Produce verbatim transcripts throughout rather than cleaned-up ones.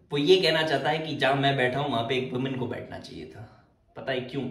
वो ये कहना चाहता है कि जहां मैं बैठा हूं वहां पे एक वुमेन को बैठना चाहिए था। पता है क्यों?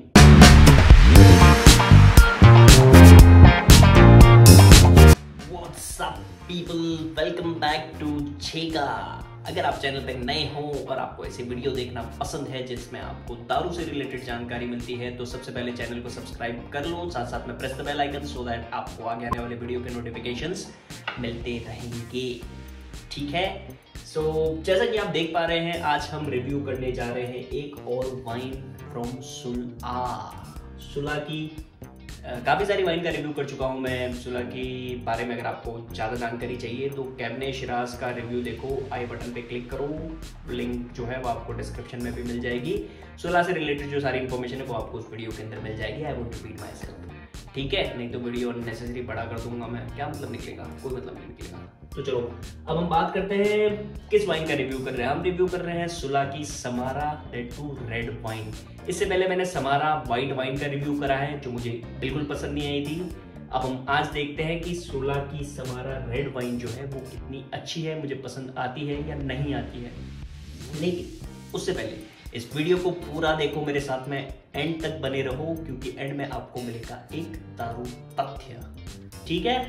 What's up people, welcome back to छेका। अगर आप चैनल पे नए हो और आपको ऐसे वीडियो देखना पसंद है जिसमें आपको दारू से रिलेटेड जानकारी मिलती है तो सबसे पहले चैनल को सब्सक्राइब कर लो, साथ साथ में press the bell icon so that आपको आगे आने वाले वीडियो के नोटिफिकेशंस मिलते रहेंगे। ठीक है, सो so, जैसा कि आप देख पा रहे हैं आज हम रिव्यू करने जा रहे हैं एक और वाइन फ्रॉम सुला। सुला की काफ़ी सारी वाइन का रिव्यू कर चुका हूं मैं। सुला के बारे में अगर आपको ज़्यादा जानकारी चाहिए तो कैबने शिराज का रिव्यू देखो, आई बटन पे क्लिक करो, लिंक जो है वो आपको डिस्क्रिप्शन में भी मिल जाएगी। सुला से रिलेटेड जो सारी इन्फॉर्मेशन है वो आपको उस वीडियो के अंदर मिल जाएगी। I won't repeat myself, ठीक है, नहीं तो वीडियो नेसेसरी बड़ा कर दूंगा मैं, क्या मतलब निकलेगा, कोई मतलब नहीं निकलेगा। तो चलो अब हम बात करते हैं किस वाइन का रिव्यू कर रहे हैं। हम रिव्यू कर रहे हैं सुला की Samara red to red wine. इससे पहले मैंने समारा व्हाइट वाइन का रिव्यू करा है जो मुझे बिल्कुल पसंद नहीं आई थी। अब हम आज देखते हैं कि सुला की समारा रेड वाइन जो है वो कितनी अच्छी है, मुझे पसंद आती है या नहीं आती है। लेकिन उससे पहले इस वीडियो को पूरा देखो, मेरे साथ में एंड तक बने रहो क्योंकि एंड में आपको मिलेगा एक दारू तथ्य। ठीक है,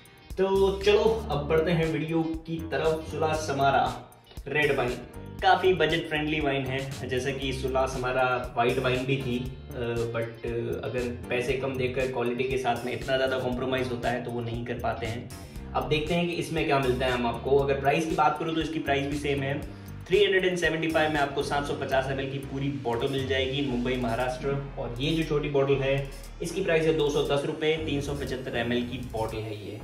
तो चलो अब बढ़ते हैं वीडियो की तरफ। सुला समारा रेड वाइन काफ़ी बजट फ्रेंडली वाइन है, जैसे कि सुला समारा वाइट वाइन भी थी, बट अगर पैसे कम देकर क्वालिटी के साथ में इतना ज़्यादा कॉम्प्रोमाइज़ होता है तो वो नहीं कर पाते हैं। अब देखते हैं कि इसमें क्या मिलता है हम आपको। अगर प्राइस की बात करूँ तो इसकी प्राइस भी सेम है, तीन सौ पचहत्तर में आपको सात सौ पचास एम एल की पूरी बॉटल मिल जाएगी मुंबई महाराष्ट्र। और ये जो छोटी बॉटल है इसकी प्राइस है दो सौ दस रुपये, तीन सौ पचहत्तर एम एल की बॉटल है ये।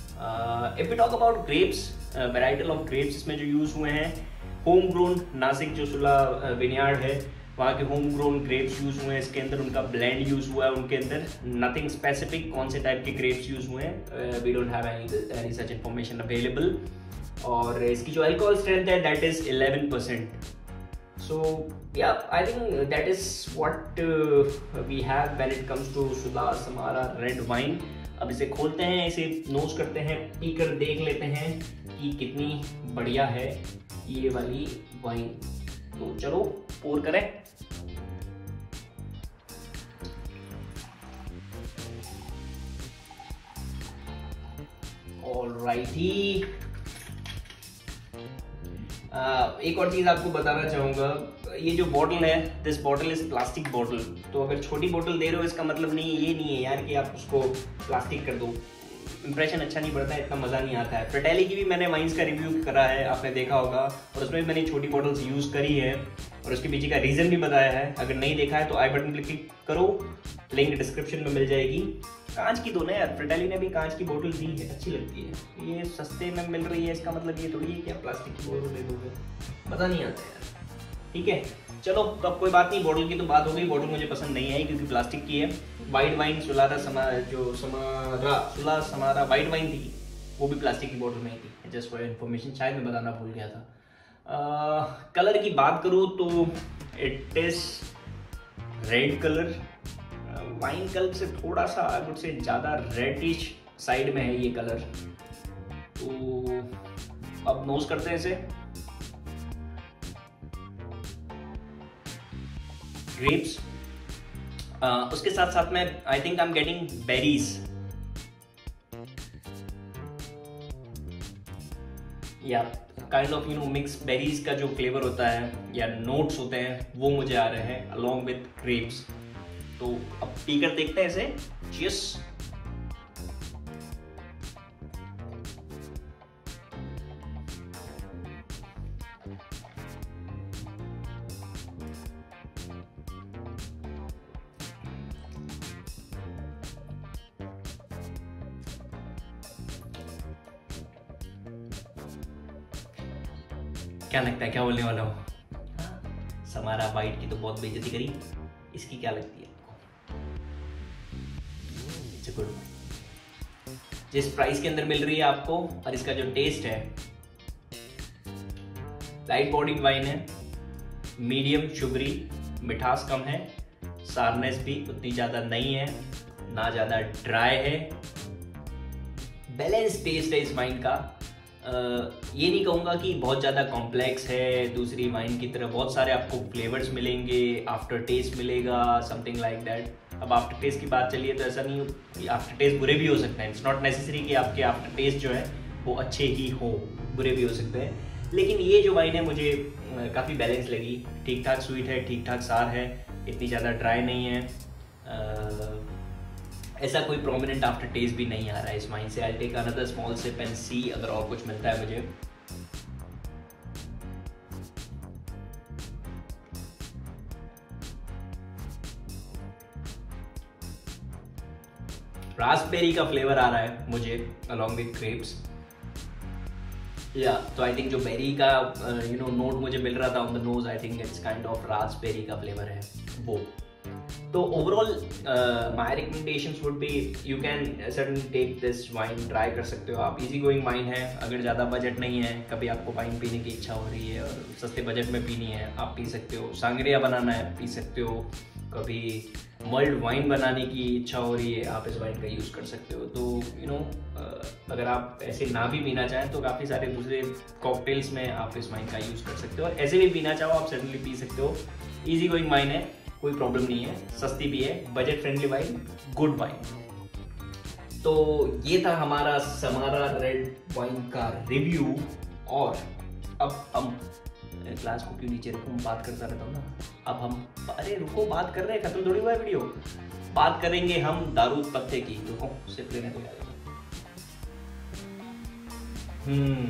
If we talk about grapes, varietal of grapes इसमें जो यूज़ हुए हैं, होम ग्रोन नासिक जो सुला विनयार्ड है वहाँ के होम ग्रोन ग्रेप्स यूज़ हुए हैं इसके अंदर, उनका ब्लेंड यूज़ हुआ है उनके अंदर, नथिंग स्पेसिफिक कौन से टाइप के ग्रेप्स यूज़ हुए हैं we don't have any such information available. और इसकी जो अल्कोहल स्ट्रेंथ है that is eleven percent. So या I think that is what we have when it comes to Sula Samara red wine. अब इसे खोलते हैं, इसे नोज करते हैं, पीकर देख लेते हैं कि कितनी बढ़िया है ये वाली वाइन। तो चलो पोर करें। ऑलराइटी, Uh, एक और चीज़ आपको बताना चाहूँगा, ये जो बॉटल है this bottle is plastic bottle. तो अगर छोटी बॉटल दे रहे हो इसका मतलब नहीं ये नहीं है यार कि आप उसको प्लास्टिक कर दो, इंप्रेशन अच्छा नहीं पड़ता है, इतना मज़ा नहीं आता है। फ्रेटेली की भी मैंने वाइन्स का रिव्यू करा है, आपने देखा होगा, और उसमें भी मैंने छोटी बॉटल्स यूज़ करी है और उसके पीछे का रीज़न भी बताया है। अगर नहीं देखा है तो आई बटन पर क्लिक करो, लिंक डिस्क्रिप्शन में मिल जाएगी। कांच की दोनों यार, फ्रेटेली ने भी कांच की बोतल दी है, अच्छी लगती है। ये सस्ते में मिल रही है इसका मतलब ये थोड़ी है कि आप प्लास्टिक की बोतल दे दोगे, मज़ा नहीं आता यार। ठीक है, चलो तो अब कोई बात नहीं, बॉटल की तो बात हो गई। बॉटल मुझे पसंद नहीं आई क्योंकि प्लास्टिक की है। वाइट वाइन सुलारा समा जो समारा सुला समारा वाइट वाइन थी वो भी प्लास्टिक की बोतल में ही थी। जस्ट फॉर इन्फॉर्मेशन, शायद मैं बताना भूल गया था। कलर की बात करूँ तो it is red colour, wine colour से थोड़ा सा आई वुड से ज़्यादा रेडिश साइड में है ये कलर। तो अब नोज करते हैं इसे। ग्रेप्स, uh, उसके साथ साथ में I think I am getting berries, या kind of you know mix berries का जो फ्लेवर होता है या नोट्स होते हैं वो मुझे आ रहे हैं अलॉन्ग विथ ग्रेप्स। तो अब पीकर देखते हैं इसे। चीयर्स। क्या लगता है, क्या बोलने वाला हो? समारा वाइट की तो बहुत बेइज्जती करी, इसकी क्या लगती है? गुड, जिस प्राइस के अंदर मिल रही है आपको और इसका जो टेस्ट है, लाइट बॉडीड वाइन है, मीडियम शुगरी, मिठास कम है, सारनेस भी उतनी ज़्यादा नहीं है, ना ज़्यादा ड्राई है, बैलेंस टेस्ट है इस वाइन का। ये नहीं कहूँगा कि बहुत ज़्यादा कॉम्प्लेक्स है दूसरी वाइन की तरह। बहुत सारे आपको फ्लेवर्स मिलेंगे, आफ्टर टेस्ट मिलेगा, समथिंग लाइक दैट। अब आफ्टर टेस्ट की बात चलिए तो ऐसा नहीं कि आफ्टर टेस्ट बुरे भी हो सकते हैं। इट्स नॉट नेसेसरी कि आपके आफ्टर टेस्ट जो है वो अच्छे ही हो, बुरे भी हो सकते हैं। लेकिन ये जो वाइन है मुझे काफ़ी बैलेंस लगी, ठीक ठाक स्वीट है, ठीक ठाक सार है, इतनी ज़्यादा ड्राई नहीं है, आ, ऐसा कोई प्रोमिनेंट आफ्टर टेस्ट भी नहीं आ रहा है इस वाइन से। I take another small sip and see अगर और कुछ मिलता है मुझे। रास्पबेरी का फ्लेवर आ रहा है मुझे अलॉन्ग विद ग्रेप्स, या तो आई थिंक जो बेरी का यू नो नोट मुझे मिल रहा था on the nose, I think it's kind of raspberry का फ्लेवर है वो। तो overall my recommendations would be you can certainly take this wine, try कर सकते हो आप। इजी गोइंग वाइन है, अगर ज़्यादा बजट नहीं है, कभी आपको वाइन पीने की इच्छा हो रही है और सस्ते बजट में पीनी है, आप पी सकते हो। सांगरिया बनाना है, पी सकते हो। कभी मल्ड वाइन बनाने की इच्छा हो रही है, आप इस वाइन का यूज़ कर सकते हो। तो यू नो अगर आप ऐसे ना भी पीना चाहें तो काफ़ी सारे दूसरे कॉकटेल्स में आप इस वाइन का यूज़ कर सकते हो, और ऐसे भी पीना चाहो आप सर्टेनली पी सकते हो। इजी गोइंग वाइन है, कोई प्रॉब्लम नहीं है, सस्ती भी है, budget friendly wine, good wine. तो ये था हमारा समारा रेड वाइन का रिव्यू। और अब हम ग्लास को क्यों नीचे रखूं, बात करता रहता हूँ ना। अब हम, अरे रुको, बात कर रहे हैं, खत्म थोड़ी हुआ है वीडियो। बात करेंगे हम दारू पत्ते की। रुको सिर्फ लेने को यार। हम्म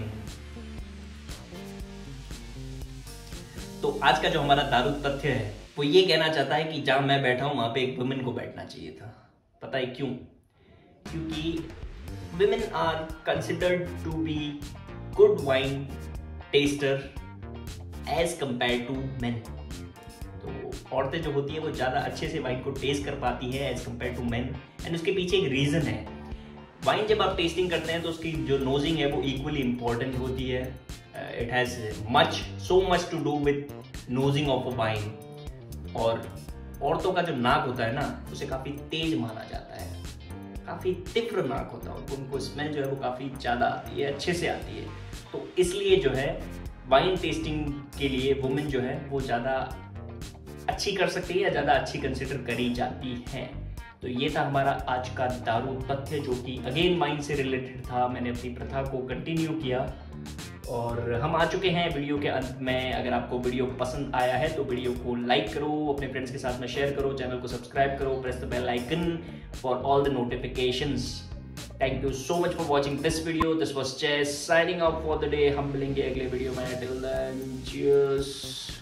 तो आज का जो हमारा दारू तथ्य है वो ये कहना चाहता है कि जहां मैं बैठा हूं वहां पे एक वुमेन को बैठना चाहिए था। पता है क्यों? क्योंकि women are considered to be good wine taster as compared to men। तो औरतें जो होती है वो ज़्यादा अच्छे से वाइन को टेस्ट कर पाती है as compared to men, and उसके पीछे एक रीज़न है। वाइन जब आप टेस्टिंग करते हैं तो उसकी जो नोजिंग है वो इक्वली इम्पॉर्टेंट होती है। It has much so much to do with nosing of a wine. और औरतों का जो नाक होता है ना, उसे काफ़ी तेज माना जाता है, काफ़ी तीव्र नाक होता है, उनको स्मेल जो है वो काफ़ी ज़्यादा आती है, अच्छे से आती है। तो इसलिए जो है वाइन टेस्टिंग के लिए वुमेन जो है वो ज़्यादा अच्छी कर सकती है या ज़्यादा अच्छी कंसिडर करी जाती है। तो ये था हमारा आज का दारू तथ्य, जो कि अगेन वाइन से रिलेटेड था। मैंने अपनी प्रथा को कंटिन्यू किया और हम आ चुके हैं वीडियो के अंत में। अगर आपको वीडियो पसंद आया है तो वीडियो को लाइक करो, अपने फ्रेंड्स के साथ में शेयर करो, चैनल को सब्सक्राइब करो, press the bell icon for all the notifications. Thank you so much for watching this video. This was Chess signing off for the day. हम मिलेंगे अगले वीडियो में। Till then cheers.